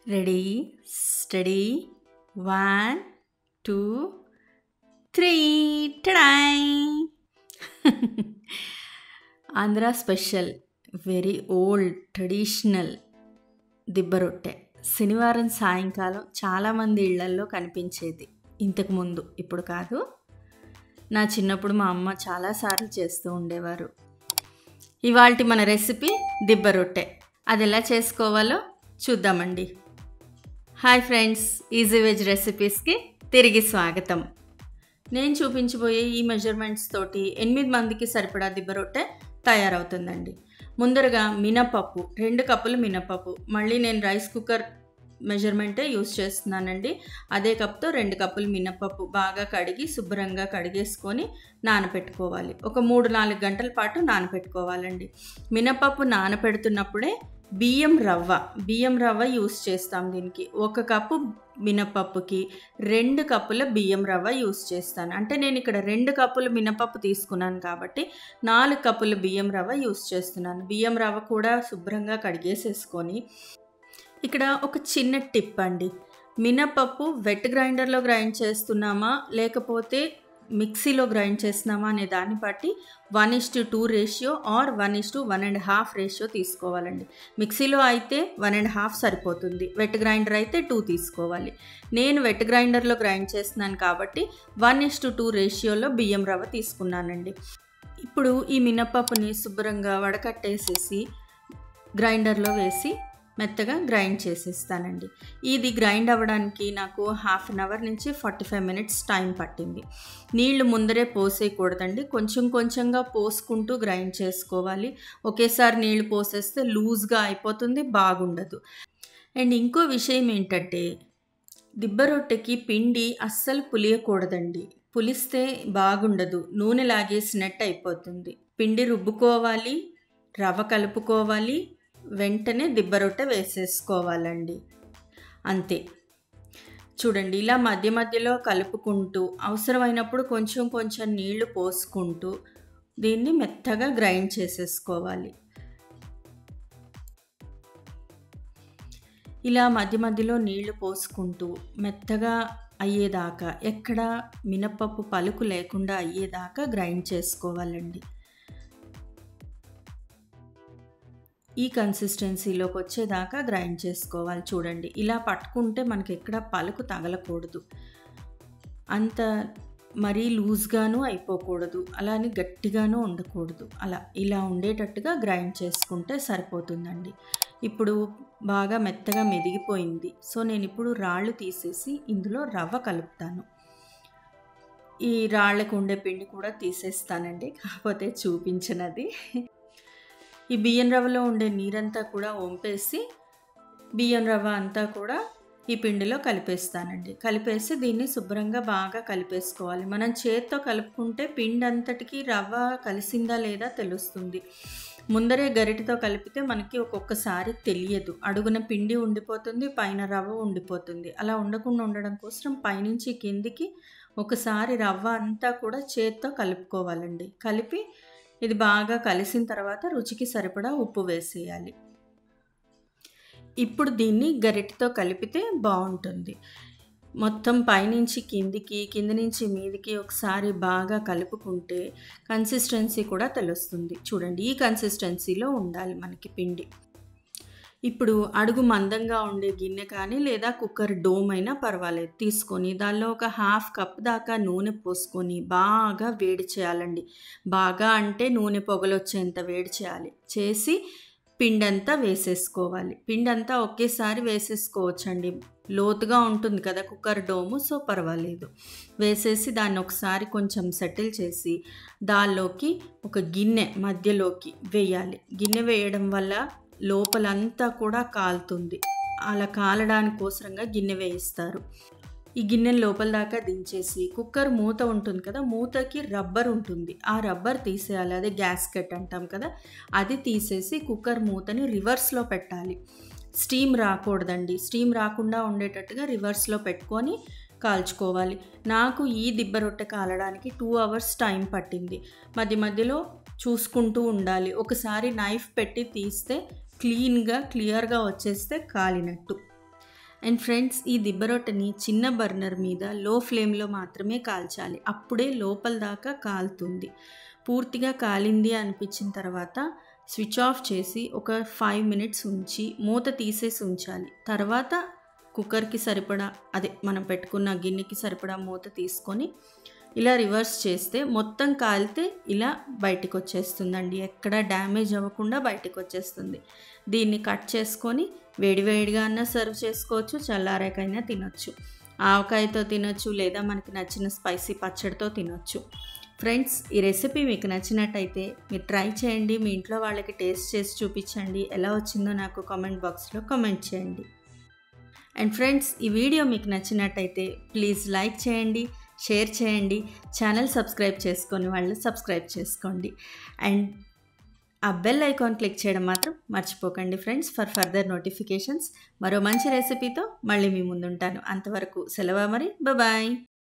Ready study 1 2 3 టడాయ్ Andhra special very old traditional దిబ్బ రొట్టె శనివారం సాయంకాలం చాలామంది ఇళ్లల్లో కనిపించేది. ఇంతకుముందు, ఇప్పుడు కాదు. నా చిన్నప్పుడు మా అమ్మ చాలాసార్లు చేస్తూ ఉండేవారు. ఇవాల్టి మన రెసిపీ దిబ్బ రొట్టె. అది ఎలా చేసుకోవాలో చూద్దామండి. హాయ్ ఫ్రెండ్స్, ఈజీ వెజ్ రెసిపీస్కి తిరిగి స్వాగతం. నేను చూపించబోయే ఈ మెజర్మెంట్స్ తోటి 8 మందికి సరిపడా దిబ్బ రొట్టె తయారవుతుందండి. ముందరగా మినపప్పు 2 కప్పులు మినపప్పు. మళ్ళీ నేను రైస్ కుక్కర్ మెజర్మెంటే యూస్ చేస్తున్నానండి. అదే కప్తో 2 కప్పులు మినపప్పు బాగా కడిగి శుభ్రంగా కడిగేసుకొని నానపెట్టుకోవాలి. ఒక 3-4 గంటల పాటు నానపెట్టుకోవాలండి. మినపప్పు నానపెడుతున్నప్పుడే బియ్యం రవ్వ యూస్ చేస్తాం దీనికి. 1 కప్పు మినపప్పుకి 2 కప్పుల బియ్యం రవ్వ యూస్ చేస్తాను. అంటే నేను ఇక్కడ 2 కప్పులు మినపప్పు తీసుకున్నాను కాబట్టి 4 కప్పుల బియ్యం రవ్వ యూస్ చేస్తున్నాను. బియ్యం రవ్వ కూడా శుభ్రంగా కడిగేసేసుకొని, ఇక్కడ ఒక చిన్న టిప్ అండి. మినపప్పు వెట్ గ్రైండర్లో గ్రైండ్ చేస్తున్నామా లేకపోతే మిక్సీలో గ్రైండ్ చేస్తున్నామా అనే దాన్ని బట్టి 1:2 రేషియో ఆర్ 1:1.5 రేషియో తీసుకోవాలండి. మిక్సీలో అయితే 1.5 సరిపోతుంది. వెట్ గ్రైండర్ అయితే 2 తీసుకోవాలి. నేను వెట్ గ్రైండర్లో గ్రైండ్ చేస్తున్నాను కాబట్టి 1:2 రేషియోలో బియ్యం రవ్వ తీసుకున్నానండి. ఇప్పుడు ఈ మినపప్పుని శుభ్రంగా వడకట్టేసేసి గ్రైండర్లో వేసి మెత్తగా గ్రైండ్ చేసేస్తానండి. ఇది గ్రైండ్ అవ్వడానికి నాకు 1/2 అవర్ నుంచి 45 మినిట్స్ టైం పట్టింది. నీళ్లు ముందరే పోసేయకూడదండి. కొంచెం కొంచెంగా పోసుకుంటూ గ్రైండ్ చేసుకోవాలి. ఒకేసారి నీళ్లు పోసేస్తే లూజ్గా అయిపోతుంది, బాగుండదు. అండ్ ఇంకో విషయం ఏంటంటే, దిబ్బ రొట్టెకి పిండి అస్సలు పులియకూడదండి. పులిస్తే బాగుండదు, నూనె లాగేసినట్టు అయిపోతుంది. పిండి రుబ్బుకోవాలి, రవ్వ కలుపుకోవాలి, వెంటనే దిబ్బ రొట్టె వేసేసుకోవాలండి. అంతే. చూడండి, ఇలా మధ్య మధ్యలో కలుపుకుంటూ అవసరమైనప్పుడు కొంచెం కొంచెం నీళ్లు పోసుకుంటూ దీన్ని మెత్తగా గ్రైండ్ చేసేసుకోవాలి. ఇలా మధ్య మధ్యలో నీళ్లు పోసుకుంటూ మెత్తగా అయ్యేదాకా, ఎక్కడ మినపప్పు పలుకు లేకుండా అయ్యేదాకా గ్రైండ్ చేసుకోవాలండి. ఈ కన్సిస్టెన్సీలోకి వచ్చేదాకా గ్రైండ్ చేసుకోవాలి. చూడండి, ఇలా పట్టుకుంటే మనకి ఎక్కడ పలుకు తగలకూడదు, అంత మరీ లూజ్గాను అయిపోకూడదు, అలానే గట్టిగాను ఉండకూడదు. ఇలా ఉండేటట్టుగా గ్రైండ్ చేసుకుంటే సరిపోతుందండి. ఇప్పుడు బాగా మెత్తగా మెదిగిపోయింది. సో నేను ఇప్పుడు రాళ్ళు తీసేసి ఇందులో రవ్వ కలుపుతాను. ఈ రాళ్ళకు ఉండే పిండి కూడా తీసేస్తానండి, కాకపోతే చూపించినది. ఈ బియ్యం రవ్వలో ఉండే నీరంతా కూడా వంపేసి బియ్యం రవ్వ అంతా కూడా ఈ పిండిలో కలిపేస్తానండి. కలిపేసి దీన్ని శుభ్రంగా బాగా కలిపేసుకోవాలి. మనం చేత్తో కలుపుకుంటే పిండి అంతటికి రవ్వ కలిసిందా లేదా తెలుస్తుంది. ముందరే గరిటెతో కలిపితే మనకి ఒక్కొక్కసారి తెలియదు. అడుగున పిండి ఉండిపోతుంది, పైన రవ్వ ఉండిపోతుంది. అలా ఉండకుండా ఉండడం కోసం పైనుంచి కిందికి ఒకసారి రవ్వ అంతా కూడా చేత్తో కలుపుకోవాలండి. కలిపి ఇది బాగా కలిసిన తర్వాత రుచికి సరిపడా ఉప్పు వేసేయాలి. ఇప్పుడు దీన్ని గరిటెతో కలిపితే బాగుంటుంది. మొత్తం పైనుంచి కిందికి, కింది నుంచి మీదికి ఒకసారి బాగా కలుపుకుంటే కన్సిస్టెన్సీ కూడా తెలుస్తుంది. చూడండి, ఈ కన్సిస్టెన్సీలో ఉండాలి మనకి పిండి. ఇప్పుడు అడుగు మందంగా ఉండే గిన్నె కానీ లేదా కుక్కర్ డోమ్ అయినా పర్వాలేదు తీసుకొని దానిలో ఒక 1/2 కప్ దాకా నూనె పోసుకొని బాగా వేడి చేయాలండి. బాగా అంటే నూనె పొగలొచ్చేంత వేడి చేయాలి. చేసి పిండంతా వేసేసుకోవాలి. పిండంతా ఒకేసారి వేసేసుకోవచ్చండి. లోతుగా ఉంటుంది కదా కుక్కర్ డోము, సో పర్వాలేదు. వేసేసి దాన్ని ఒకసారి కొంచెం సెటిల్ చేసి దానిలోకి ఒక గిన్నె మధ్యలోకి వేయాలి. గిన్నె వేయడం వల్ల లోపలంతా కూడా కాలుతుంది. అలా కాలడానికి కోసరంగా గిన్నె వేయిస్తారు. ఈ గిన్నెని లోపల దాకా దించేసి కుక్కర్ మూత ఉంటుంది కదా, మూతకి రబ్బర్ ఉంటుంది, ఆ రబ్బర్ తీసేయాలి. అదే గ్యాస్కెట్ అంటాం కదా, అది తీసేసి కుక్కర్ మూతని రివర్స్లో పెట్టాలి. స్టీమ్ రాకూడదండి. స్టీమ్ రాకుండా ఉండేటట్టుగా రివర్స్లో పెట్టుకొని కాల్చుకోవాలి. నాకు ఈ దిబ్బ రొట్టె కాలడానికి 2 అవర్స్ టైం పట్టింది. మధ్య మధ్యలో చూసుకుంటూ ఉండాలి. ఒకసారి నైఫ్ పెట్టి తీస్తే క్లియర్గా వచ్చేస్తే కాలినట్టు. అండ్ ఫ్రెండ్స్, ఈ దిబ్బ రొట్టెని చిన్న బర్నర్ మీద లో ఫ్లేమ్లో మాత్రమే కాల్చాలి. అప్పుడే లోపల దాకా కాలుతుంది. పూర్తిగా కాలింది అనిపించిన తర్వాత స్విచ్ ఆఫ్ చేసి ఒక 5 మినిట్స్ ఉంచి మూత తీసేసి ఉంచాలి. తర్వాత కుక్కర్కి సరిపడా, అదే మనం పెట్టుకున్న గిన్నెకి సరిపడా మూత తీసుకొని ఇలా రివర్స్ చేస్తే మొత్తం కాలితే ఇలా బయటకు వచ్చేస్తుందండి. ఎక్కడ డ్యామేజ్ అవ్వకుండా బయటకు వచ్చేస్తుంది. దీన్ని కట్ చేసుకొని వేడివేడిగా అన్నా సర్వ్ చేసుకోవచ్చు, చల్లారాకైనా తినొచ్చు. ఆవకాయతో తినొచ్చు, లేదా మనకి నచ్చిన స్పైసీ పచ్చడితో తినొచ్చు. ఫ్రెండ్స్, ఈ రెసిపీ మీకు నచ్చినట్టయితే మీరు ట్రై చేయండి. మీ ఇంట్లో వాళ్ళకి టేస్ట్ చేసి చూపించండి. ఎలా వచ్చిందో నాకు కామెంట్ బాక్స్లో కామెంట్ చేయండి. అండ్ ఫ్రెండ్స్, ఈ వీడియో మీకు నచ్చినట్టయితే ప్లీజ్ లైక్ చేయండి, షేర్ చేయండి. ఛానల్ సబ్స్క్రైబ్ చేసుకొని వాళ్ళు సబ్స్క్రైబ్ చేసుకోండి. అండ్ ఆ బెల్ ఐకాన్ క్లిక్ చేయడం మాత్రం మర్చిపోకండి ఫ్రెండ్స్, ఫర్ ఫర్దర్ నోటిఫికేషన్స్. మరో మంచి రెసిపీతో మళ్ళీ మీ ముందుంటాను. అంతవరకు సెలవు మరి, బాయ్.